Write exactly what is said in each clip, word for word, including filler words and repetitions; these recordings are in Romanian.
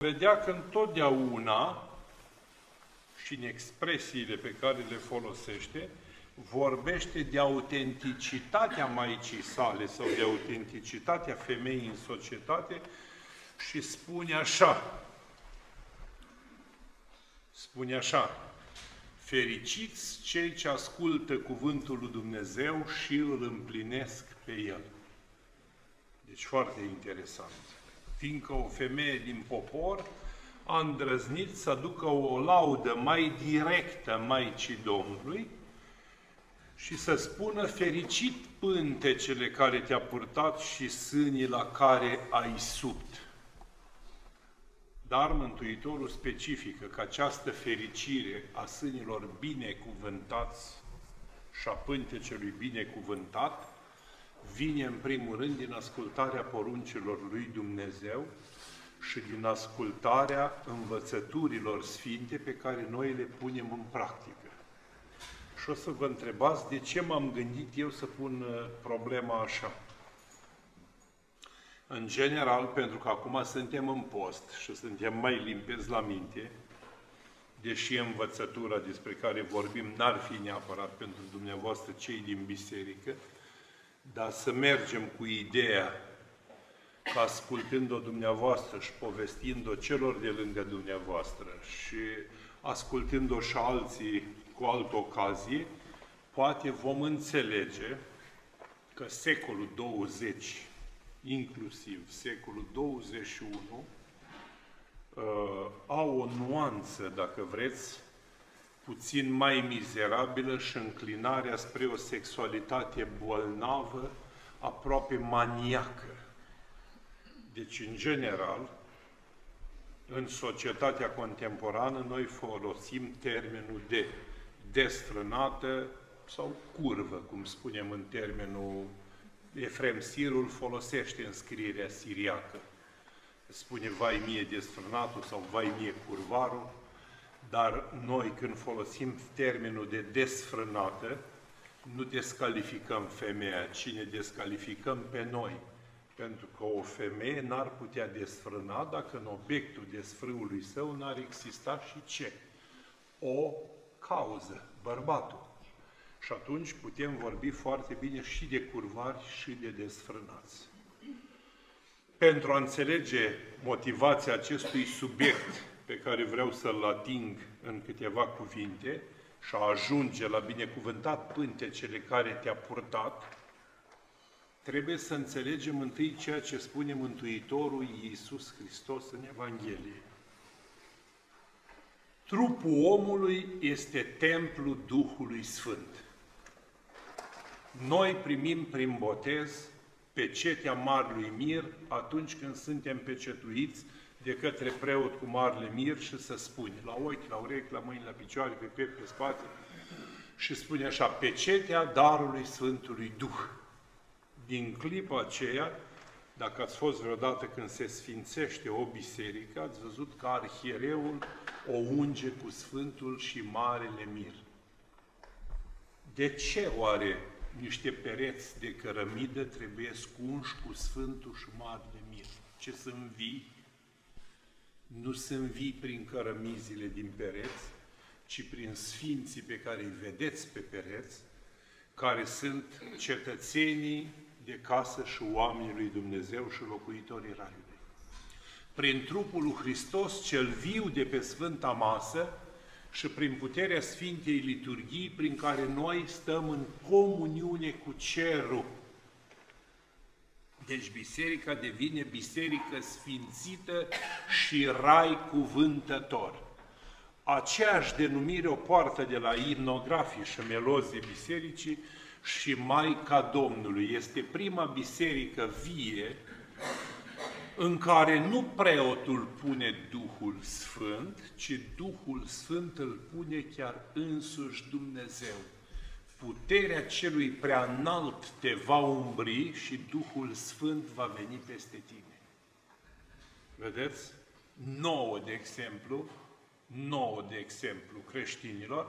vedea că întotdeauna și în expresiile pe care le folosește, vorbește de autenticitatea Maicii sale sau de autenticitatea femeii în societate și spune așa, spune așa, fericiți cei ce ascultă cuvântul lui Dumnezeu și îl împlinesc pe el. Deci foarte interesant. Fiindcă o femeie din popor a îndrăznit să aducă o laudă mai directă Maicii Domnului și să spună fericit pântecele care te-a purtat și sânii la care ai subt. Dar Mântuitorul specifică că această fericire a sânilor binecuvântați și a pântecelui binecuvântat vine în primul rând din ascultarea poruncilor lui Dumnezeu și din ascultarea învățăturilor sfinte pe care noi le punem în practică. Și o să vă întrebați de ce m-am gândit eu să pun problema așa. În general, pentru că acum suntem în post și suntem mai limpezi la minte, deși învățătura despre care vorbim n-ar fi neapărat pentru dumneavoastră cei din biserică, dar să mergem cu ideea că ascultând-o dumneavoastră și povestind-o celor de lângă dumneavoastră și ascultând-o și alții cu altă ocazie, poate vom înțelege că secolul douăzeci, inclusiv secolul douăzeci și unu, uh, au o nuanță, dacă vreți, puțin mai mizerabilă și înclinarea spre o sexualitate bolnavă, aproape maniacă. Deci, în general, în societatea contemporană, noi folosim termenul de desfrânată sau curvă, cum spunem în termenul Efrem Sirul, folosește în scrierea siriacă. Spune vai mie desfrânatul sau vai mie curvarul, dar noi când folosim termenul de desfrânată, nu descalificăm femeia, ci ne descalificăm pe noi. Pentru că o femeie n-ar putea desfrâna dacă în obiectul desfrâului său n-ar exista și ce? O cauză, bărbatul. Și atunci putem vorbi foarte bine și de curvari și de desfrânați. Pentru a înțelege motivația acestui subiect pe care vreau să-l ating în câteva cuvinte și a ajunge la binecuvântat pântecele care te-a purtat, trebuie să înțelegem întâi ceea ce spune Mântuitorul Iisus Hristos în Evanghelie. Trupul omului este templul Duhului Sfânt. Noi primim prin botez pecetea Marelui Mir atunci când suntem pecetuiți de către preot cu Marele Mir și să spune la ochi, la urechi, la mâini, la picioare, pe piept, pe spate și spune așa, pecetea darului Sfântului Duh. Din clipa aceea, dacă ați fost vreodată când se sfințește o biserică, ați văzut că arhiereul o unge cu Sfântul și Marele Mir. De ce oare niște pereți de cărămidă trebuie unși cu Sfântul și Marele Mir? Ce sunt vii? Nu sunt vii prin cărămizile din pereți, ci prin sfinții pe care îi vedeți pe pereți, care sunt cetățenii de casă și oamenii lui Dumnezeu și locuitorii Raiului. Prin trupul lui Hristos cel viu de pe Sfânta Masă și prin puterea Sfintei Liturghii prin care noi stăm în comuniune cu cerul. Deci biserica devine biserică sfințită și rai cuvântător. Aceeași denumire o poartă de la imnografii și melozii bisericii și Maica Domnului. Este prima biserică vie în care nu preotul pune Duhul Sfânt, ci Duhul Sfânt îl pune chiar însuși Dumnezeu. Puterea celui prea înalt te va umbri și Duhul Sfânt va veni peste tine. Vedeți? Nouă de exemplu, nouă de exemplu creștinilor,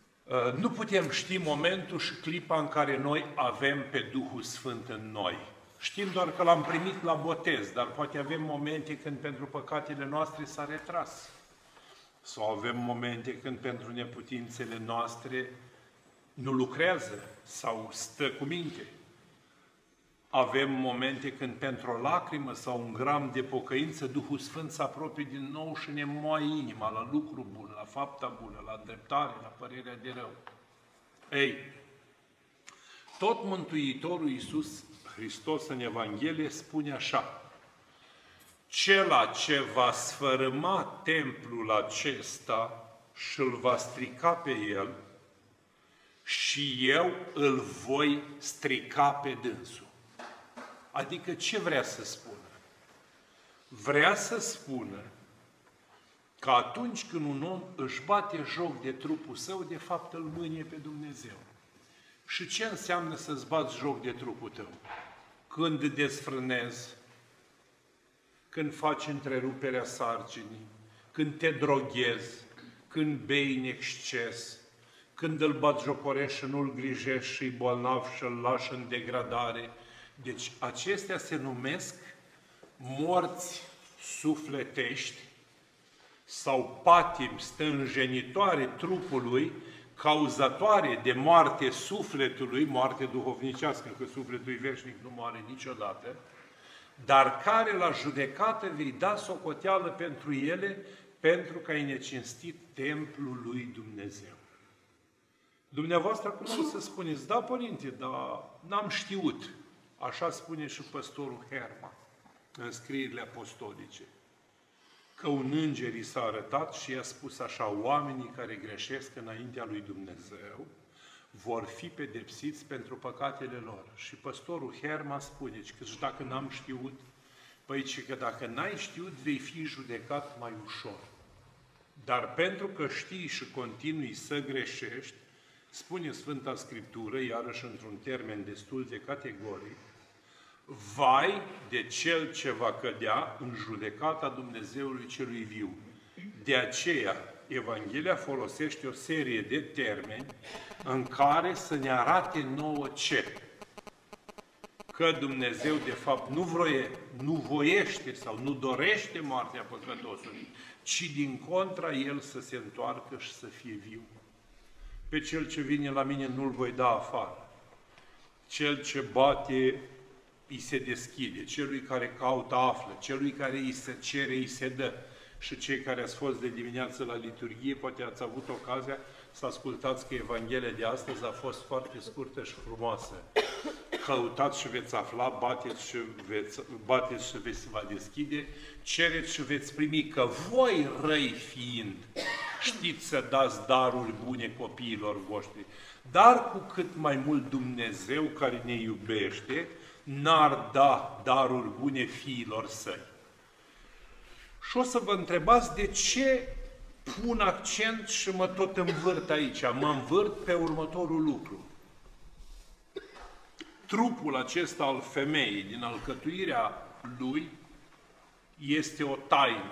nu putem ști momentul și clipa în care noi avem pe Duhul Sfânt în noi. Știm doar că l-am primit la botez, dar poate avem momente când pentru păcatele noastre s-a retras. Sau avem momente când pentru neputințele noastre nu lucrează sau stă cu minte. Avem momente când pentru o lacrimă sau un gram de pocăință Duhul Sfânt se apropie din nou și ne moaie inima la lucru bun, la fapta bună, la îndreptare, la părerea de rău. Ei, tot Mântuitorul Iisus Hristos în Evanghelie spune așa: cela ce va sfărâma templul acesta și îl va strica pe el, și eu îl voi strica pe dânsul. Adică ce vrea să spună? Vrea să spună că atunci când un om își bate joc de trupul său, de fapt îl mânie pe Dumnezeu. Și ce înseamnă să-ți bați joc de trupul tău? Când desfrânezi, când faci întreruperea sarcinii, când te droghezi, când bei în exces, când îl batjocorești și nu-l grijești și-i bolnav și îl lași în degradare. Deci acestea se numesc morți sufletești sau patimi stânjenitoare trupului, cauzatoare de moarte sufletului, moarte duhovnicească, că sufletul veșnic nu moare niciodată, dar care la judecată vei da socoteală pentru ele, pentru că ai necinstit templul lui Dumnezeu. Dumneavoastră acum o să spuneți: da, părinte, dar n-am știut. Așa spune și păstorul Herma în scrierile apostolice, că un înger i s-a arătat și i-a spus așa: oamenii care greșesc înaintea lui Dumnezeu vor fi pedepsiți pentru păcatele lor. Și păstorul Herma spune că și dacă n-am știut, păi și că dacă n-ai știut, vei fi judecat mai ușor. Dar pentru că știi și continui să greșești, spune Sfânta Scriptură, iarăși într-un termen destul de categoric, vai de cel ce va cădea în judecata Dumnezeului celui viu. De aceea, Evanghelia folosește o serie de termeni în care să ne arate nouă ce? Că Dumnezeu, de fapt, nu, vroie, nu voiește sau nu dorește moartea păcătosului, ci din contra El să se întoarcă și să fie viu. Pe cel ce vine la mine nu-l voi da afară. Cel ce bate îi se deschide, celui care caută află, celui care îi se cere îi se dă. Și cei care ați fost de dimineață la liturghie, poate ați avut ocazia să ascultați că Evanghelia de astăzi a fost foarte scurtă și frumoasă. Căutați și veți afla, bateți și veți, bateți și veți va deschide, cereți și veți primi, că voi, răi fiind, știți să dați daruri bune copiilor voștri. Dar cu cât mai mult Dumnezeu, care ne iubește, n-ar da daruri bune fiilor săi. Și o să vă întrebați de ce pun accent și mă tot învârt aici. Mă învârt pe următorul lucru. Trupul acesta al femeii, din alcătuirea lui, este o taină.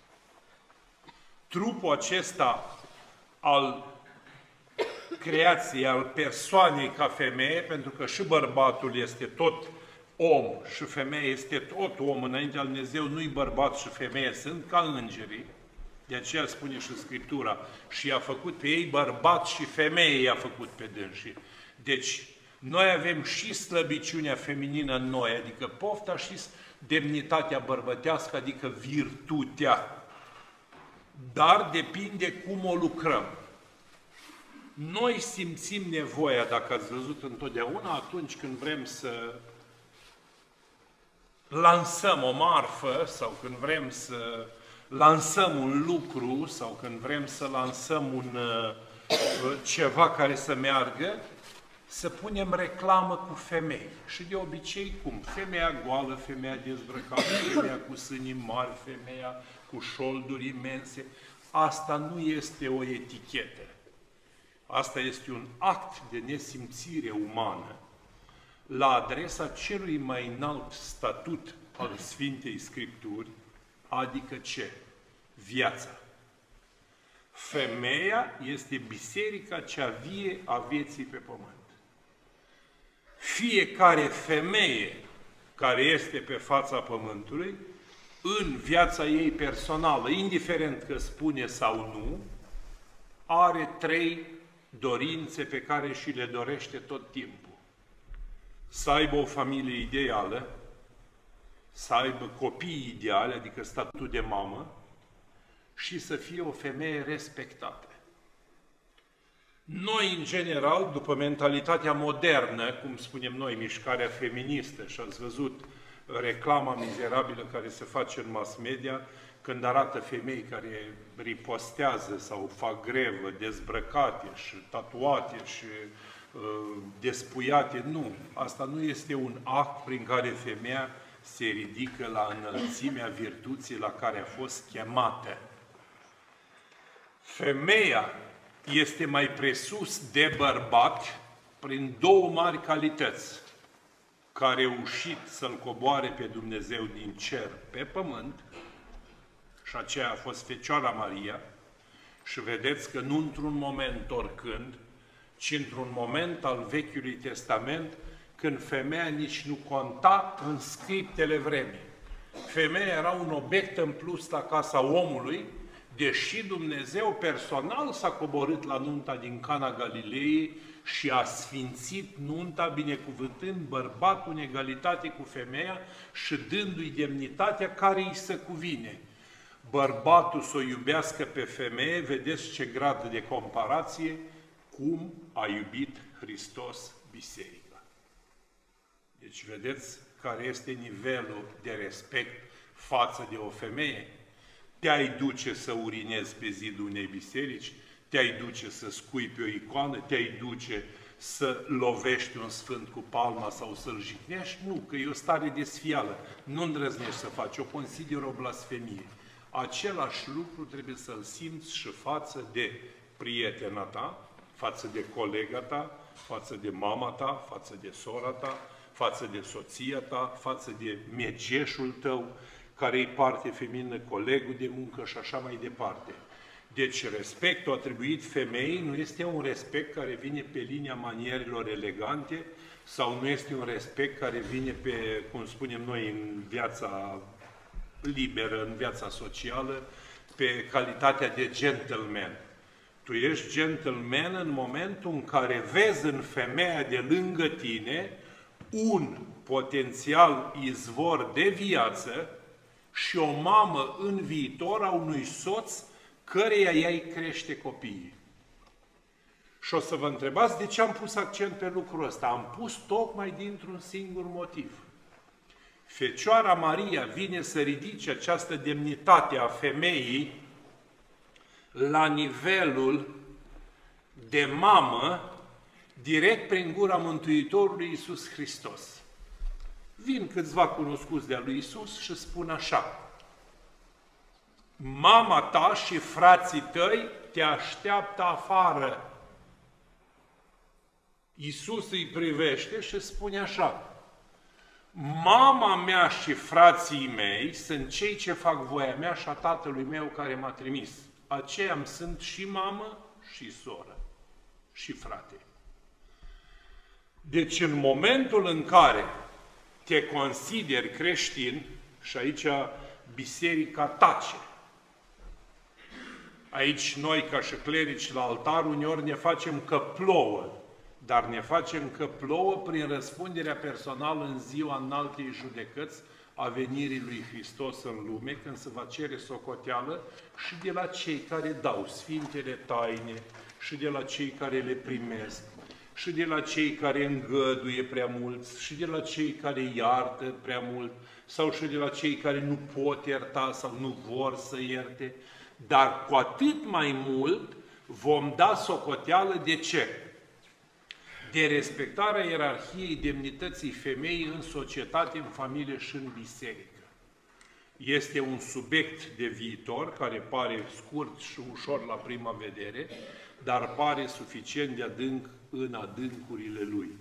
Trupul acesta al creației, al persoanei ca femeie, pentru că și bărbatul este tot om și femeia este tot om înaintea lui Dumnezeu, nu-i bărbat și femeie, sunt ca îngerii. De aceea spune și Scriptura, și i-a făcut pe ei bărbat și femeie i-a făcut pe dânsii. Deci, noi avem și slăbiciunea feminină în noi, adică pofta, și demnitatea bărbătească, adică virtutea. Dar depinde cum o lucrăm. Noi simțim nevoia, dacă ați văzut întotdeauna, atunci când vrem să lansăm o marfă sau când vrem să lansăm un lucru sau când vrem să lansăm un, ceva care să meargă, să punem reclamă cu femei. Și de obicei cum? Femeia goală, femeia dezbrăcată, femeia cu sânii mari, femeia cu șolduri imense. Asta nu este o etichetă. Asta este un act de nesimțire umană la adresa celui mai înalt statut al Sfintei Scripturi, adică ce? Viața. Femeia este biserica cea vie a vieții pe pământ. Fiecare femeie care este pe fața pământului, în viața ei personală, indiferent că spune sau nu, are trei dorințe pe care și le dorește tot timpul. Să aibă o familie ideală, să aibă copii ideale, adică statut de mamă, și să fie o femeie respectată. Noi, în general, după mentalitatea modernă, cum spunem noi, mișcarea feministă, și ați văzut reclama mizerabilă care se face în mass media, când arată femei care ripostează sau fac grevă, dezbrăcate și tatuate și uh, despuiate. Nu, asta nu este un act prin care femeia se ridică la înălțimea virtuții la care a fost chemată. Femeia este mai presus de bărbat prin două mari calități, că a reușit să-L coboare pe Dumnezeu din cer pe pământ, și aceea a fost Fecioara Maria, și vedeți că nu într-un moment oricând, ci într-un moment al Vechiului Testament, când femeia nici nu conta în scriptele vremii. Femeia era un obiect în plus la casa omului, deși Dumnezeu personal s-a coborât la nunta din Cana Galilei și a sfințit nunta, binecuvântând bărbatul în egalitate cu femeia și dându-i demnitatea care îi se cuvine. Bărbatul să o iubească pe femeie, vedeți ce grad de comparație, cum a iubit Hristos biserica. Deci vedeți care este nivelul de respect față de o femeie. Te-ai duce să urinezi pe zidul unei biserici, te-ai duce să scui pe o icoană, te-ai duce să lovești un sfânt cu palma sau să-l jignești? Nu, că e o stare de sfială. Nu îndrăznești să faci, o consider o blasfemie. Același lucru trebuie să-l simți și față de prietena ta, față de colega ta, față de mama ta, față de sora ta, față de soția ta, față de megeșul tău, care e parte feminină, colegul de muncă și așa mai departe. Deci respectul atribuit femeii nu este un respect care vine pe linia manierilor elegante sau nu este un respect care vine pe, cum spunem noi, în viața liberă, în viața socială, pe calitatea de gentleman. Tu ești gentleman în momentul în care vezi în femeia de lângă tine un potențial izvor de viață și o mamă în viitor a unui soț căreia ea-i crește copiii. Și o să vă întrebați de ce am pus accent pe lucrul ăsta. Am pus tocmai dintr-un singur motiv. Fecioara Maria vine să ridice această demnitate a femeii la nivelul de mamă, direct prin gura Mântuitorului Iisus Hristos. Vin câțiva cunoscuți de-a lui Iisus și spun așa: mama ta și frații tăi te așteaptă afară. Iisus îi privește și spune așa: mama mea și frații mei sunt cei ce fac voia mea și a Tatălui meu care m-a trimis. Aceia îmi sunt și mamă și soră și frate. Deci în momentul în care te consideri creștin, și aici biserica tace. Aici noi, ca și clerici la altar, uneori ne facem că plouă, dar ne facem că plouă prin răspunderea personală în ziua înaltei judecăți a venirii lui Hristos în lume, când se va cere socoteală și de la cei care dau sfintele taine, și de la cei care le primesc, și de la cei care îngăduie prea mulți, și de la cei care iartă prea mult, sau și de la cei care nu pot ierta sau nu vor să ierte, dar cu atât mai mult vom da socoteală de ce? De respectarea ierarhiei demnității femeii în societate, în familie și în biserică. Este un subiect de viitor care pare scurt și ușor la prima vedere, dar pare suficient de adânc în adâncurile lui.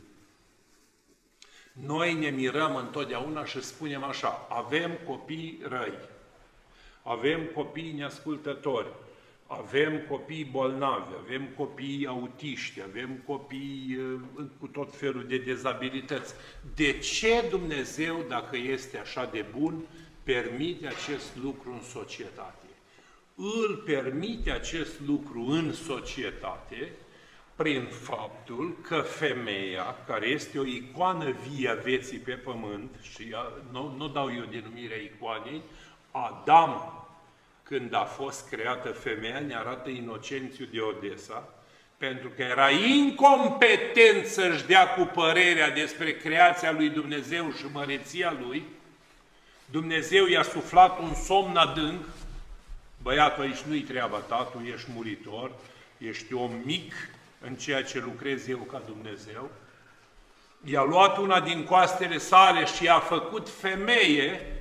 Noi ne mirăm întotdeauna și spunem așa: avem copii răi, avem copii neascultători, avem copii bolnavi, avem copii autiști, avem copii uh, cu tot felul de dezabilități. De ce Dumnezeu, dacă este așa de bun, permite acest lucru în societate? Îl permite acest lucru în societate prin faptul că femeia, care este o icoană vie a vieții pe pământ, și nu, nu dau eu denumirea icoanei, Adam, când a fost creată femeia, ne arată Inocențiu de Odessa, pentru că era incompetent să-și dea cu părerea despre creația lui Dumnezeu și măreția lui. Dumnezeu i-a suflat un somn adânc. Băiatul, aici nu-i treaba ta, tu ești muritor, ești om mic în ceea ce lucrez eu ca Dumnezeu. I-a luat una din coastele sale și i-a făcut femeie